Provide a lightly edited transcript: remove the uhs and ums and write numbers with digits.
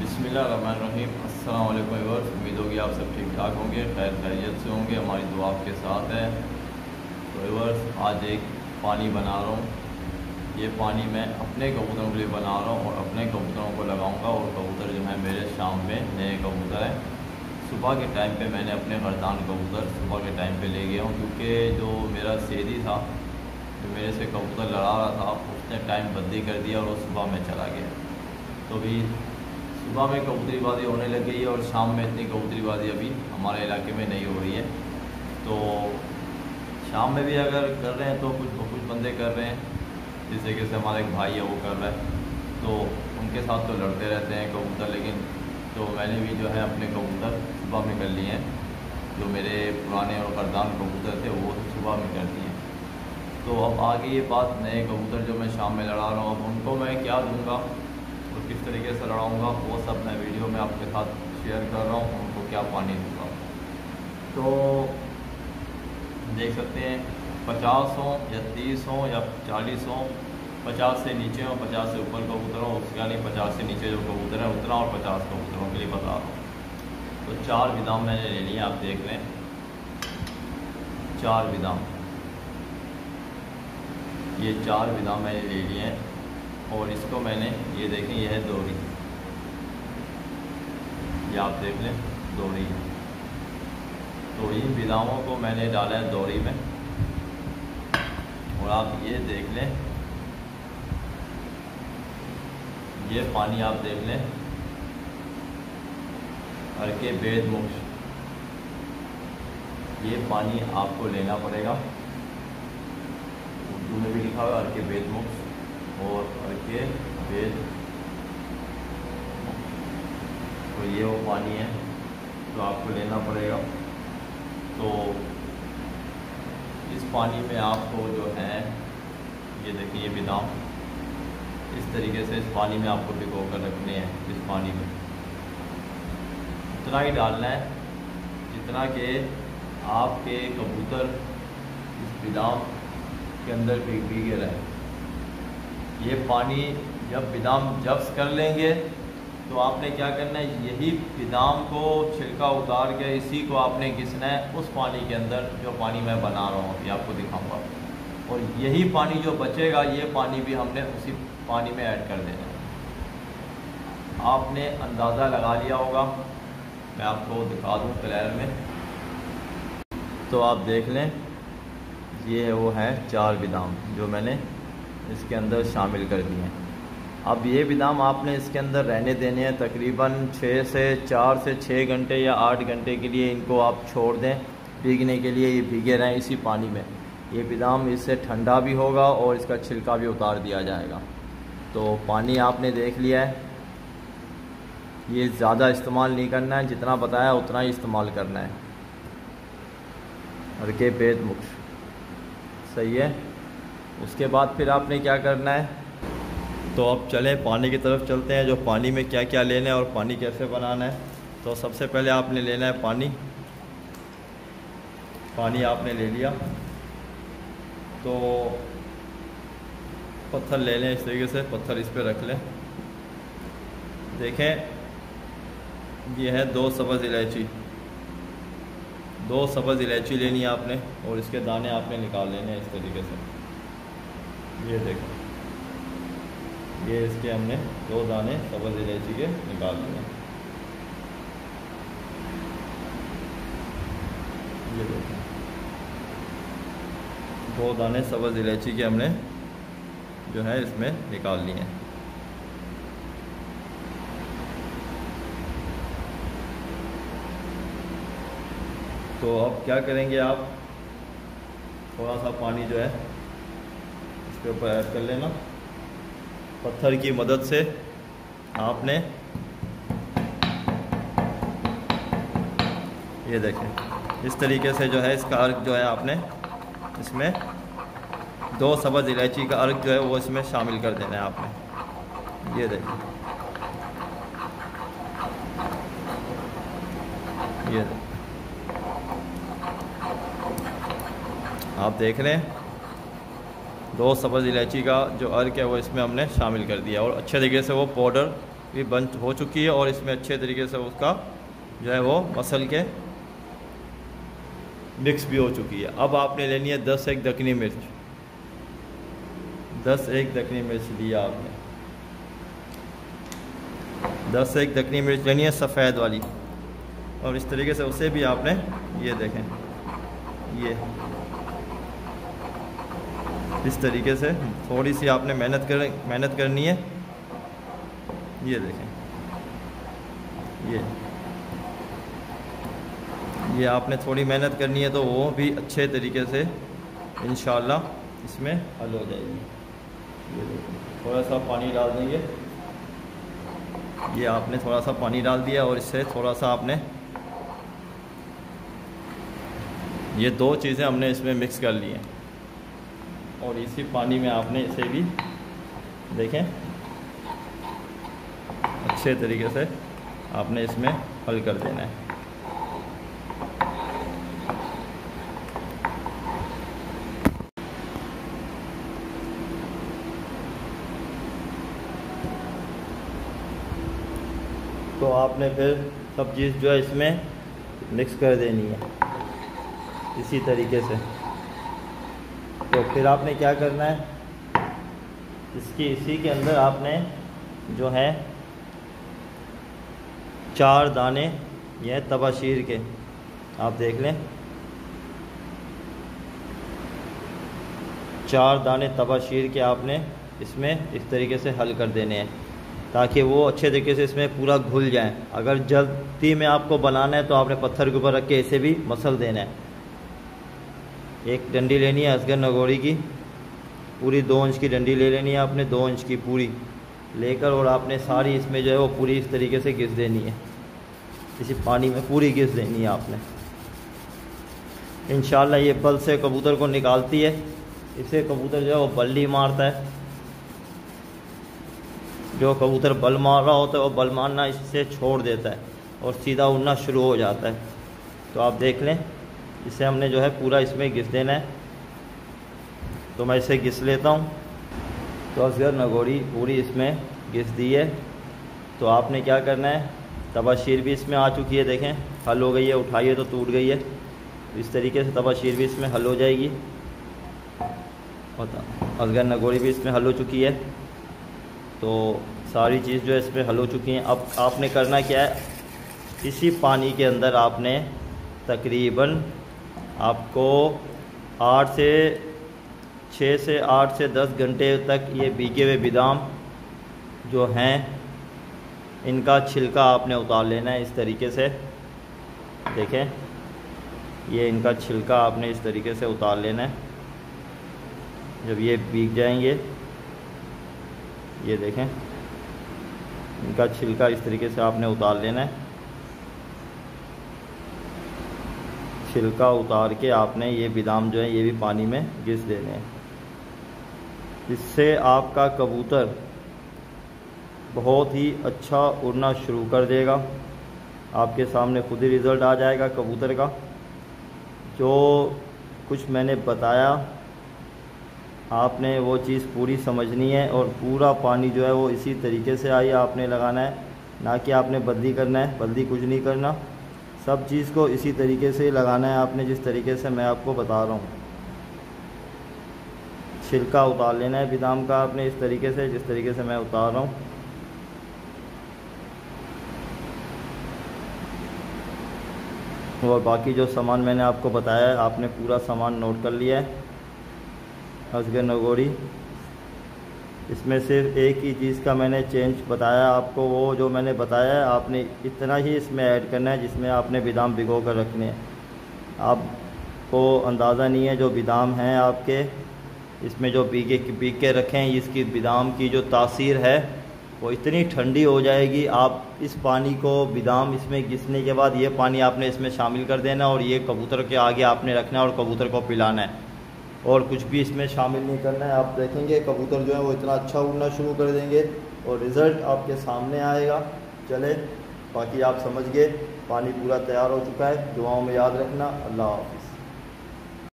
बिस्मिल्लाहिर्रहमानिर्रहीम। अस्सलाम वालेकुम व्यूअर्स, उम्मीद होगी आप सब ठीक ठाक होंगे, खैर खैरियत से होंगे। हमारी दुआ आपके साथ है। तो व्यूअर्स, आज एक पानी बना रहा हूँ। ये पानी मैं अपने कबूतरों के लिए बना रहा हूँ और अपने कबूतरों को लगाऊंगा। और कबूतर जो है मेरे शाम में नए कबूतर हैं। सुबह के टाइम पे मैंने अपने गर्दान कबूतर सुबह के टाइम पे ले गया हूँ, क्योंकि जो मेरा सैदी था जो मेरे से कबूतर लड़ा रहा था उसने टाइम बंदी कर दिया और वो सुबह में चला गया। तो भी सुबह में कबूतरीबाजी होने लग गई है और शाम में इतनी कबूतरीबाजी अभी हमारे इलाके में नहीं हो रही है। तो शाम में भी अगर कर रहे हैं तो कुछ बंदे कर रहे हैं, जिस तरीके से हमारा एक भाई है वो कर रहा है, तो उनके साथ तो लड़ते रहते हैं कबूतर। लेकिन तो मैंने भी जो है अपने कबूतर सुबह में कर लिए हैं। जो मेरे पुराने और गर्दान कबूतर थे वो सुबह में कर दिए। तो अब आगे ये बात, नए कबूतर जो मैं शाम में लड़ा रहा हूँ, अब उनको मैं क्या दूँगा और किस तरीके से लड़ाऊँगा, वो सब मैं वीडियो में आपके साथ शेयर कर रहा हूँ। उनको क्या पानी दूँगा तो देख सकते हैं, 50 हों या 30 हों या 40 हों, 50 से नीचे हों, 50 से ऊपर कबूतर हों, उसका नहीं 50 से नीचे जो कबूतर है उतना, और 50 कबूतरों के लिए बता रहा हूँ। तो 4 बिदाम मैंने ले लिए, आप देख लें 4 बिदाम, ये 4 बिदाम मैंने ले लिए हैं। और इसको मैंने, ये देखें, ये है दोरी, ये आप देख लें दोरी। तो इन बिदामों को मैंने डाला है दोरी में, और आप ये देख लें, ये पानी आप देख लें, हर के बेद मुक्त, ये पानी आपको लेना पड़ेगा। उर्दू में भी लिखा हुआ हर के बेद मुक्त और हर के बेद, तो ये वो पानी है जो आपको लेना पड़ेगा। तो इस पानी में आपको जो है, ये देखिए ये बिदाम, इस तरीके से इस पानी में आपको भिगो कर रखने हैं। इस पानी में इतना ही डालना है जितना कि आपके कबूतर इस बिदाम के अंदर भीगे रहे। ये पानी जब बिदाम जब्स कर लेंगे तो आपने क्या करना है, यही बिदाम को छिलका उतार के इसी को आपने घिसना है उस पानी के अंदर, जो पानी मैं बना रहा हूँ, ये आपको दिखाऊंगा। और यही पानी जो बचेगा, ये पानी भी हमने उसी पानी में ऐड कर देना है। आपने अंदाज़ा लगा लिया होगा, मैं आपको दिखा दूँ क्लियर में। तो आप देख लें, ये वो है 4 बिदाम जो मैंने इसके अंदर शामिल कर दिए हैं। अब ये बिदाम आपने इसके अंदर रहने देने हैं तकरीबन 4 से 6 घंटे या 8 घंटे के लिए। इनको आप छोड़ दें भीगने के लिए, ये भीगे रहें इसी पानी में। ये बिदाम इससे ठंडा भी होगा और इसका छिलका भी उतार दिया जाएगा। तो पानी आपने देख लिया है, ये ज़्यादा इस्तेमाल नहीं करना है, जितना बताया उतना ही इस्तेमाल करना है। हर के बेद मुक्त, सही है। उसके बाद फिर आपने क्या करना है, तो अब चलें पानी की तरफ चलते हैं, जो पानी में क्या क्या लेना है और पानी कैसे बनाना है। तो सबसे पहले आपने लेना है पानी। पानी आपने ले लिया तो पत्थर ले लें, इस तरीके से पत्थर इस पर रख लें। देखें, ये है 2 सब्ज़ इलायची, 2 सब्ज़ इलायची लेनी है आपने, और इसके दाने आपने निकाल लेने हैं इस तरीके से। ये देखो, ये इसके हमने 2 दाने सब्ज़ इलायची के निकाल लिए। ये देखो, 2 दाने सब्ज़ इलायची के हमने जो है इसमें निकाल लिए हैं। तो अब क्या करेंगे, आप थोड़ा सा पानी जो है इसके ऊपर ऐड कर लेना। पत्थर की मदद से आपने, ये देखें इस तरीके से जो है इसका अर्क जो है आपने इसमें 2 सब्ज़ इलायची का अर्क जो है वो इसमें शामिल कर देना है आपने। ये देखें, ये देखें, आप देख रहे हैं 2 सब्ज़ इलायची का जो अर्क है वो इसमें हमने शामिल कर दिया और अच्छे तरीके से वो पाउडर भी बन हो चुकी है और इसमें अच्छे तरीके से उसका जो है वो मसल के मिक्स भी हो चुकी है। अब आपने लेनी है 10 एक दखनी मिर्च, 10 एक दखनी मिर्च लिया आपने, 10 एक दखनी मिर्च लेनी है सफ़ेद वाली। और इस तरीके से उसे भी आपने, ये देखें, ये इस तरीके से थोड़ी सी आपने मेहनत करनी है। ये देखें, ये आपने थोड़ी मेहनत करनी है तो वो भी अच्छे तरीके से इंशाल्लाह इसमें हल हो जाएगी। ये देखें, थोड़ा सा पानी डाल देंगे, ये आपने थोड़ा सा पानी डाल दिया और इससे थोड़ा सा आपने, ये दो चीज़ें हमने इसमें मिक्स कर ली हैं और इसी पानी में आपने इसे भी देखें अच्छे तरीके से आपने इसमें हल कर देना है। तो आपने फिर सब चीज़ जो है इसमें मिक्स कर देनी है इसी तरीके से। तो फिर आपने क्या करना है, इसी के अंदर आपने जो है 4 दाने ये तबाशीर के, आप देख लें, 4 दाने तबाशीर के आपने इसमें इस तरीके से हल कर देने हैं ताकि वो अच्छे तरीके से इसमें पूरा घुल जाए। अगर जल्दी में आपको बनाना है तो आपने पत्थर के ऊपर रख के इसे भी मसल देना है। एक डंडी लेनी है असगर नगोरी की, पूरी 2 इंच की डंडी ले लेनी है आपने, 2 इंच की पूरी लेकर, और आपने सारी इसमें जो है वो पूरी इस तरीके से घिस देनी है, इसी पानी में पूरी घिस देनी है आपने। इंशाल्लाह ये बल से कबूतर को निकालती है। इसे कबूतर जो है वो बल नहीं मारता है, जो कबूतर बल मार रहा होता है वो बल मारना इससे छोड़ देता है और सीधा उड़ना शुरू हो जाता है। तो आप देख लें, इसे हमने जो है पूरा इसमें घिस देना है। तो मैं इसे घिस लेता हूँ। तो असगर नगोरी पूरी इसमें घिस दी है। तो आपने क्या करना है, तबाशीर भी इसमें आ चुकी है, देखें हल हो गई है, उठाइए तो टूट गई है। इस तरीके से तबाशीर भी इसमें हल हो जाएगी और असगर नगोरी भी इसमें हल हो चुकी है। तो सारी चीज़ जो है इसमें हल हो चुकी हैं। अब आपने करना क्या है, इसी पानी के अंदर आपने तकरीबन आपको 6 से 8 से 10 घंटे तक ये भीगे हुए बादाम जो हैं इनका छिलका आपने उतार लेना है। इस तरीके से देखें, ये इनका छिलका आपने इस तरीके से उतार लेना है। जब ये भीग जाएंगे, ये देखें इनका छिलका इस तरीके से आपने उतार लेना है। छिलका उतार के आपने ये बादाम जो है ये भी पानी में घिस देने हैं। इससे आपका कबूतर बहुत ही अच्छा उड़ना शुरू कर देगा। आपके सामने खुद ही रिज़ल्ट आ जाएगा कबूतर का। जो कुछ मैंने बताया आपने वो चीज़ पूरी समझनी है और पूरा पानी जो है वो इसी तरीके से आई आपने लगाना है, ना कि आपने बल्दी करना है। बल्दी कुछ नहीं करना, सब चीज़ को इसी तरीके से लगाना है आपने, जिस तरीके से मैं आपको बता रहा हूँ। छिलका उतार लेना है बादाम का आपने इस तरीके से, जिस तरीके से मैं उतार रहा हूँ। और बाकी जो सामान मैंने आपको बताया है आपने पूरा सामान नोट कर लिया है। असगर नगोरी, इसमें सिर्फ एक ही चीज़ का मैंने चेंज बताया आपको, वो जो मैंने बताया है आपने इतना ही इसमें ऐड करना है जिसमें आपने बादाम भिगो कर रखने हैं। आपको अंदाज़ा नहीं है जो बादाम हैं आपके इसमें जो भीग के रखें, इसकी बादाम की जो तासीर है वो इतनी ठंडी हो जाएगी। आप इस पानी को बादाम इसमें घिसने के बाद ये पानी आपने इसमें शामिल कर देना और ये कबूतर के आगे आपने रखना है और कबूतर को पिलाना है, और कुछ भी इसमें शामिल नहीं करना है। आप देखेंगे कबूतर जो है वो इतना अच्छा उड़ना शुरू कर देंगे और रिज़ल्ट आपके सामने आएगा। चले, बाकी आप समझ गए, पानी पूरा तैयार हो चुका है। दुआओं में याद रखना। अल्लाह हाफ़िज़।